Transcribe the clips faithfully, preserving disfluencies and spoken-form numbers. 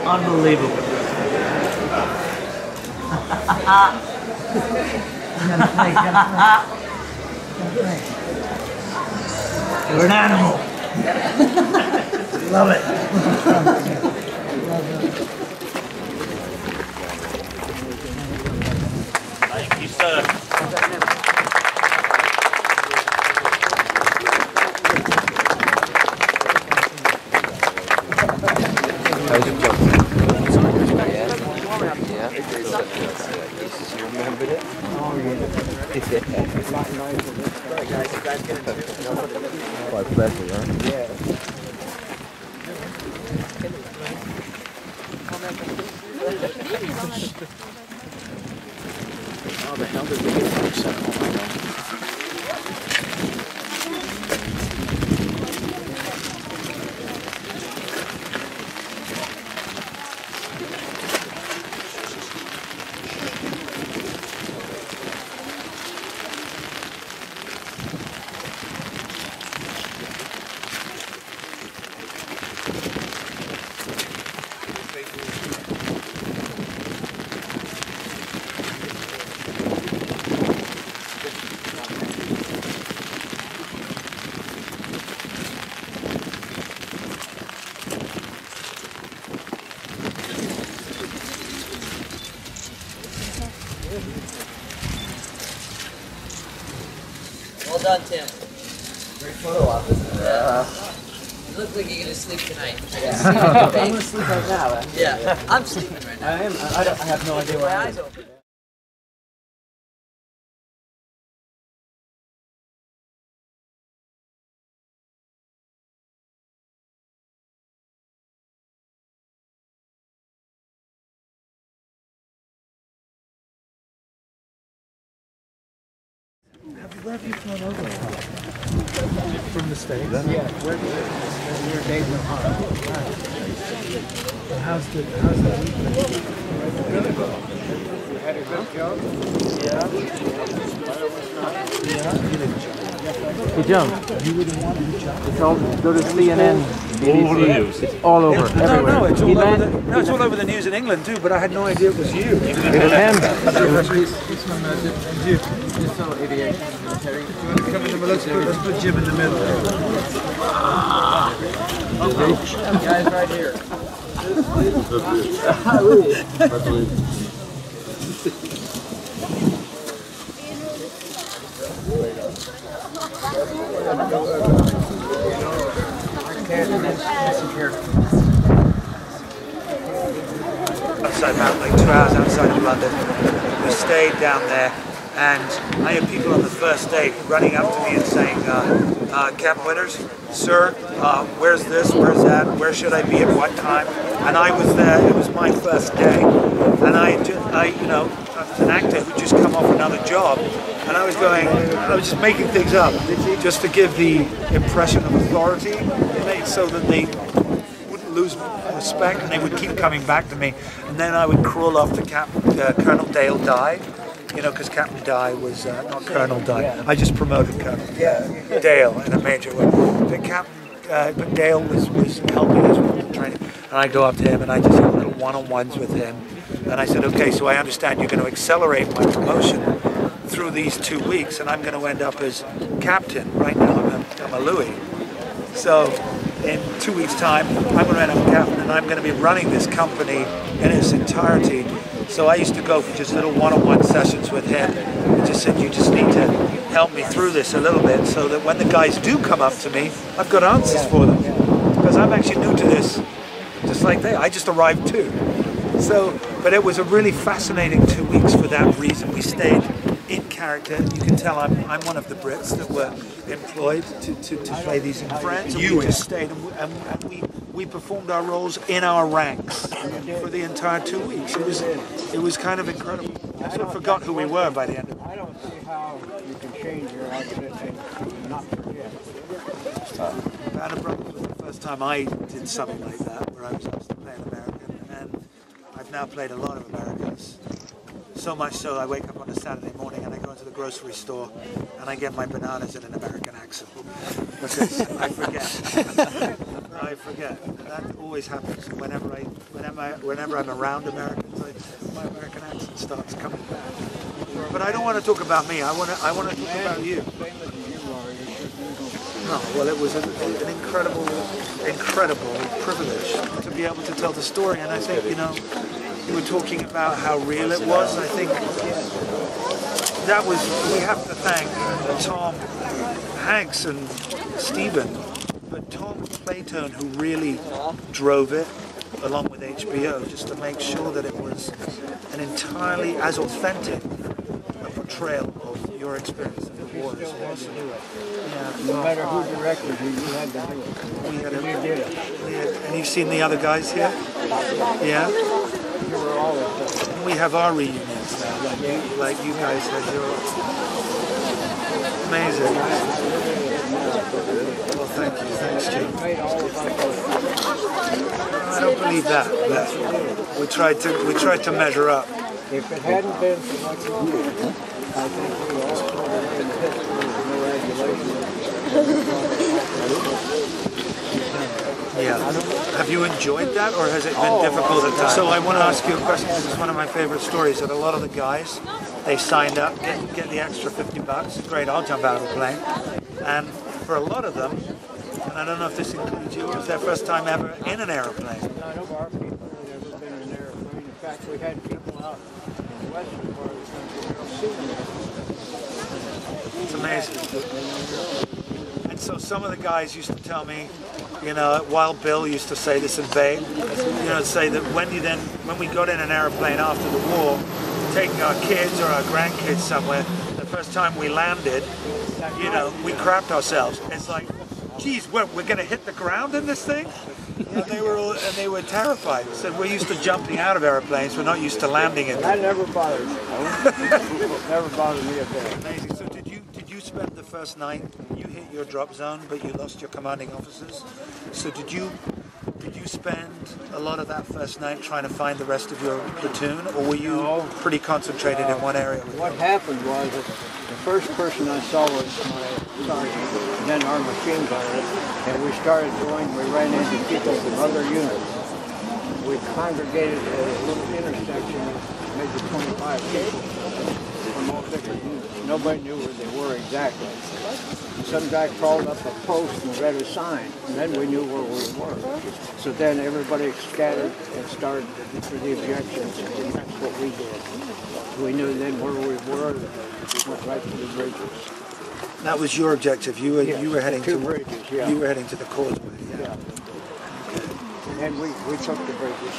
Unbelievable. You're an animal. Love it. Thank you, sir. You remembered it? Oh, yeah. Quite pleasant, huh? Yeah. How the hell did we get fixed? Oh my God. Well done, Tim. Great photo op, isn't it? Yeah. You look like you're going to sleep tonight. Yeah. I'm going to sleep right now. Man. Yeah. yeah, I'm sleeping right now. I am. I, don't, I have no idea where I am. Where have you flown over? From the States? Yeah, where we're days in Ohio. How's the how's the week been? Really good. You had a good job? Yeah. Yeah, you did a job. He jumped. You wouldn't want to jump. It's all, go to C N N, B B C. All over the news. It's all over, No, everywhere. no, it's all He over meant- the, no, it's all over the news in England too. But I had no idea it was you. It was him. It was He's from uh, you. digital aviation military. You want to come in the middle? Let's put, let's put Jim in the middle. Guys, right here. Outside about like two hours outside of London. We stayed down there, and I had people on the first day running up to me and saying, uh, uh, Captain Winters, sir, uh, where's this, where's that, where should I be at what time? And I was there, it was my first day, and I, just, I you know, I was an actor who just come off another job, and I was going, I was just making things up, just to give the impression of authority, so that they wouldn't lose respect, and they would keep coming back to me. And then I would crawl off to Cap uh, Colonel Dale Dye, you know, because Captain Dye was uh, not Colonel Dye. I just promoted Colonel Dale in a major way. But Captain uh, but Dale was was helping us with the training, and I go up to him and I just have little one-on-ones with him. And I said, okay, so I understand you're going to accelerate my promotion through these two weeks, and I'm going to end up as captain. Right now, I'm a, I'm a Louis. So in two weeks' time, I'm going to end up captain, and I'm going to be running this company in its entirety. So I used to go for just little one-on-one sessions with him, and just said, you just need to help me through this a little bit, so that when the guys do come up to me, I've got answers for them. Because I'm actually new to this, just like they. I just arrived too. So, but it was a really fascinating two weeks for that reason. We stayed in character. You can tell I'm, I'm one of the Brits that were employed to, to, to play these in France. And we just stayed and, we, and, and we, we performed our roles in our ranks for the entire two weeks. It was, it was kind of incredible. I sort of forgot who we were by the end of it. I don't see how you can change your outfit and not forget. Vandenbroek was the first time I did something like that, where I was asked to play an American, and I've now played a lot of Americans. So much so I wake up on a Saturday morning and I go into the grocery store and I get my bananas in an American accent. Because I forget. I I forget. That always happens whenever I, whenever I, whenever I'm around Americans. I, my American accent starts coming back. But I don't want to talk about me. I want to. I want to talk about you. No, well, it was an, an incredible, incredible privilege to be able to tell the story. And I think, you know, you were talking about how real it was. I think that was. We have to thank Tom Hanks and Stephen. But Tom Playtone, who really drove it, along with H B O, just to make sure that it was an entirely as authentic a portrayal of your experience in the war as possible. Yeah. No matter who directed you, you had to do it. We had a, You did it. we had, and you've seen the other guys here? Yeah? You were always there. And we have our reunions now, like you, like you guys had yours. Amazing. Well, thank you. Thanks, Jim. I don't believe that, but we tried to we tried to measure up. If it hadn't been for what you did, I think we all sort of in history with no regulation. Yeah. Have you enjoyed that, or has it been difficult at times? So I want to ask you a question. This is one of my favorite stories. That a lot of the guys, they signed up, get, get the extra fifty bucks. Great, I'll jump out of the plane. And for a lot of them, and I don't know if this includes you, it was their first time ever in an airplane. None of our people had ever been in an airplane. In fact, we had people out in the western part of the country who never seen it. It's amazing. And so some of the guys used to tell me, you know, Wild Bill used to say this in Babe, you know, say that when you then, when we got in an airplane after the war, taking our kids or our grandkids somewhere, the first time we landed, you know, we crapped ourselves. It's like, geez, what, we're going to hit the ground in this thing? You know, they were all, and they were terrified. Said we're used to jumping out of airplanes, we're not used to landing in them. That never bothered me. Never bothered me a bit. Amazing. So did you did you spend the first night? You hit your drop zone, but you lost your commanding officers. So did you did you spend a lot of that first night trying to find the rest of your platoon, or were you No. pretty concentrated Uh, in one area? What happened was that the first person I saw was my sergeant, then our machine gunner, and we started going, we ran into people from other units. We congregated at a little intersection, maybe twenty-five people from all different units. Nobody knew where they were exactly. Some guy crawled up a post and read a sign, and then we knew where we were. So then everybody scattered and started for the objections, and that's what we did. We knew then where we were, went right to the bridges. That was your objective. You were Yes, you were heading two to bridges, yeah. you were heading to the causeway. Yeah. Yeah. And we, we took the bridges.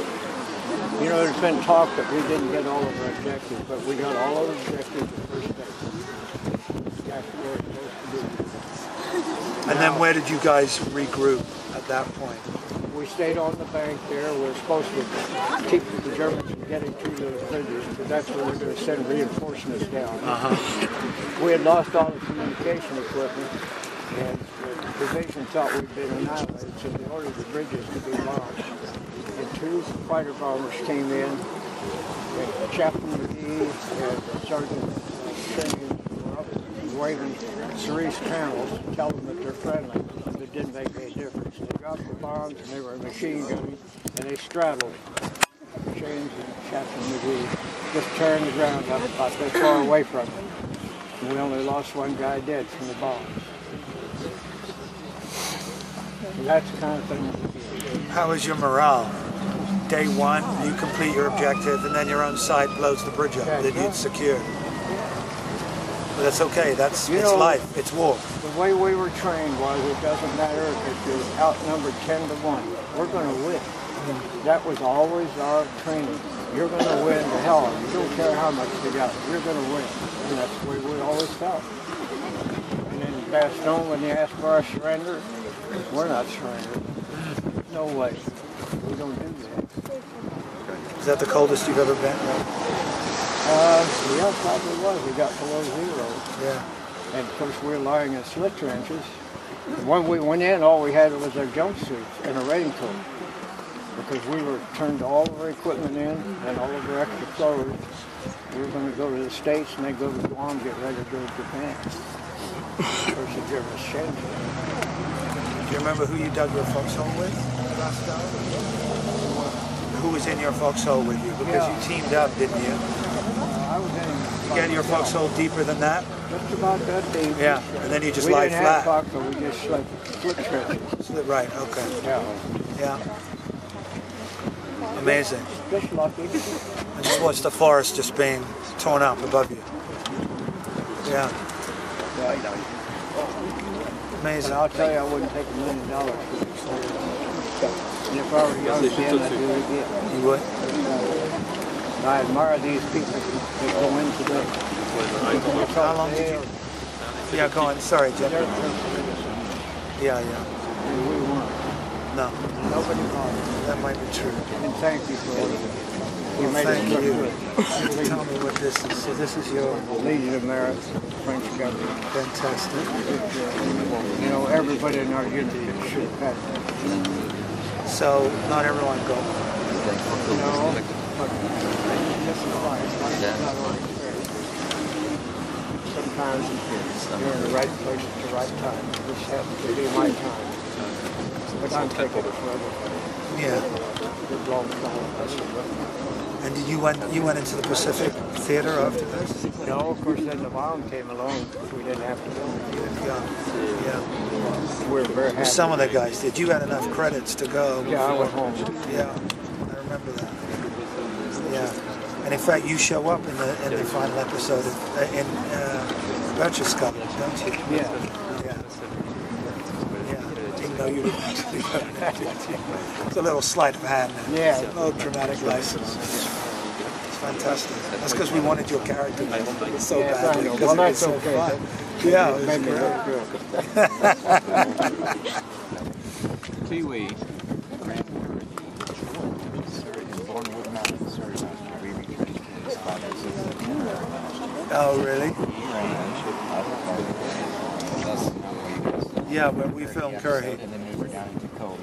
You know, there's been talk that we didn't get all of our objectives, but we got all of our objectives the first day. That's where it's supposed to be. And then where did you guys regroup at that point? We stayed on the bank there. We were supposed to keep the Germans from getting to those bridges, but that's where we're going to send reinforcements down. Uh-huh. We had lost all the communication equipment, and the division thought we'd been annihilated, so they ordered the bridges to be launched. And two fighter bombers came in, and Chaplain McGee and Sergeant Shane were up waving cerise panels, telling them that they're friendly. It didn't make any difference. They dropped the bombs, and they were machine gunning, and they straddled Shane's and Chaplain McGee, just tearing the ground up about that far away from it. And we only lost one guy dead from the bombs. And that's the kind of thing. How was your morale? Day one, you complete your objective, and then your own side blows the bridge up that you'd secured. But that's okay. That's You it's know, life. It's war. The way we were trained was it doesn't matter if you're outnumbered ten to one. We're going to win. That was always our training. You're going to win the hell. You don't care how much you got. You're going to win. And that's the way we always felt. And in Bastogne, when they asked for our surrender, we're not surrendering. No way. We don't do that. Is that the coldest you've ever been? Uh, yeah, probably was. We got below zero. Yeah. And of course, we were lying in slit trenches. When we went in, all we had was our jumpsuits and a raincoat. Because we were turned all of our equipment in and all of our extra clothes. We were going to go to the States and then go to Guam, get ready to go to Japan. Of course, the Germans changed it. you remember who you dug your foxhole with last time? Who was in your foxhole with you? Because Yeah. you teamed up, didn't you? Uh, I was in. You get your foxhole deeper than that? Just about that deep. Yeah, and then you just we lie didn't flat. have foxhole, we just like flip stretches. Slip right, okay. Yeah. Yeah. Amazing. Just lucky. And just watch the forest just being torn up above you. Yeah. Amazing. And I'll tell you, I wouldn't take a million dollars. And if I were young again, I'd do it again. You would? I admire these people that go into the... How long did you... Yeah, go on. Sorry, Jeff. Yeah, yeah. We weren't. No, Nobody bothered. that might be true. And thank you for all of it. You Well, made thank it look you. good. You tell me what this is. So this is your Legion of Merit, French government. fantastic. You know, everybody in our unit should have had that. So not everyone go. You know, but this is fine. It's not always fair. Sometimes you're in the right place at the right time. This happens to be my time. But I'm taking it for everybody. Yeah. It belongs to all of us. And did you went you went into the Pacific Theater after this? No, of course, then the bomb came along. We didn't have to go. Yeah. Yeah. We're very happy. Some of the guys did. You had enough credits to go. Yeah, I went home. Yeah. I remember that. Yeah. And in fact, you show up in the in the final episode of, uh, in uh, Virtuous Cup, don't you? Yeah. Yeah. Yeah. Even though you didn't actually go. It's a little sleight of hand. Yeah. A little dramatic license. It's fantastic. That's because we wanted your character to be so Yes, I badly. know. Because Well, it was that's so okay. fun. Yeah, it was Made me great. look good. Kiwi. Oh, really? Yeah, when we filmed Curry. And then we were down in Toccoa.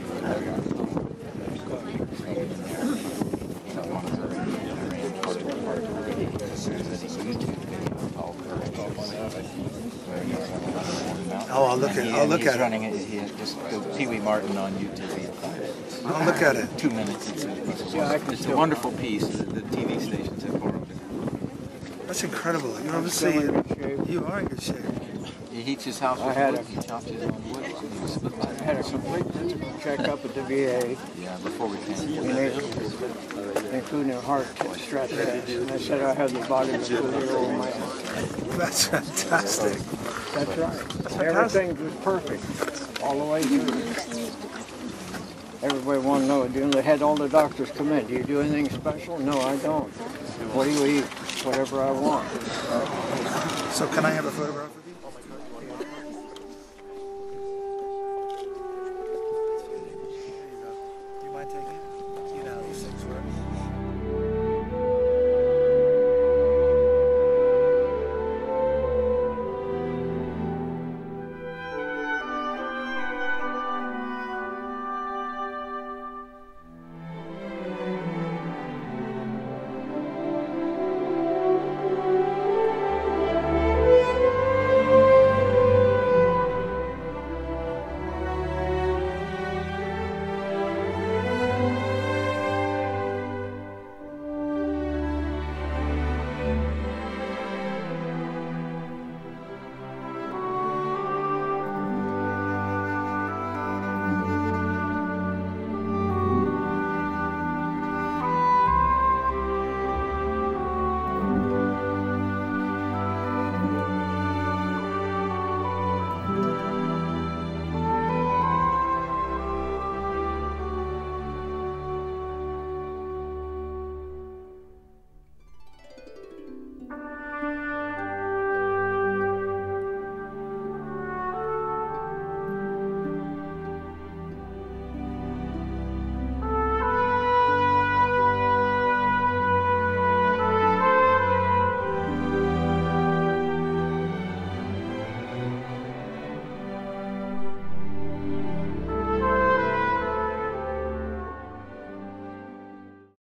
Oh, I'll look at I'll look He's at it. running it. He just go Pee Wee Martin on YouTube. I'll look at it. Two minutes. It's a, Yeah, I can it's a still- wonderful piece. The, the T V stations have borrowed it. That's incredible. You're I'm obviously still in good shape. you are in good shape. He heats his house I with had wood. a- He chops his own wood. So he was split by I had a complete physical checkup at the V A, Yeah, before we came. and they, including a heart stress test. And they said I had the body of a two-year-old man. That's fantastic. That's right. Everything was perfect all the way through. Everybody wanted to know, do they had all the doctors come in? Do you do anything special? No, I don't. What do you eat? Whatever I want. So can I have a photograph?